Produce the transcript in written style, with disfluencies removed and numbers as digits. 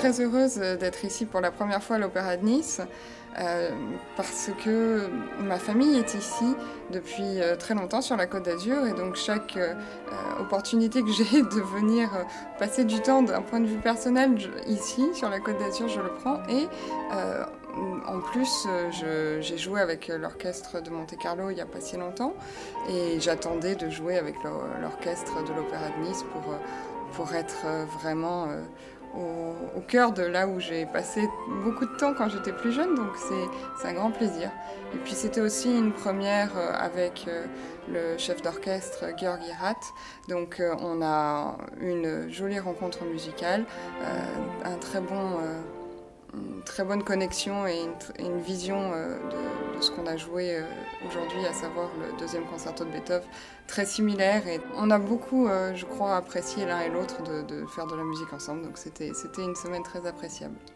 très heureuse d'être ici pour la première fois à l'Opéra de Nice parce que ma famille est ici depuis très longtemps sur la Côte d'Azur et donc chaque opportunité que j'ai de venir passer du temps d'un point de vue personnel ici sur la Côte d'Azur, je le prends et en plus j'ai joué avec l'orchestre de Monte-Carlo il n'y a pas si longtemps et j'attendais de jouer avec l'orchestre de l'Opéra de Nice pour être vraiment au cœur de là où j'ai passé beaucoup de temps quand j'étais plus jeune, donc c'est un grand plaisir. Et puis c'était aussi une première avec le chef d'orchestre György Rath, donc on a une jolie rencontre musicale, une très bonne connexion et une vision de ce qu'on a joué aujourd'hui, à savoir le deuxième concerto de Beethoven, très similaire. Et on a beaucoup, je crois, apprécié l'un et l'autre de faire de la musique ensemble, donc c'était une semaine très appréciable.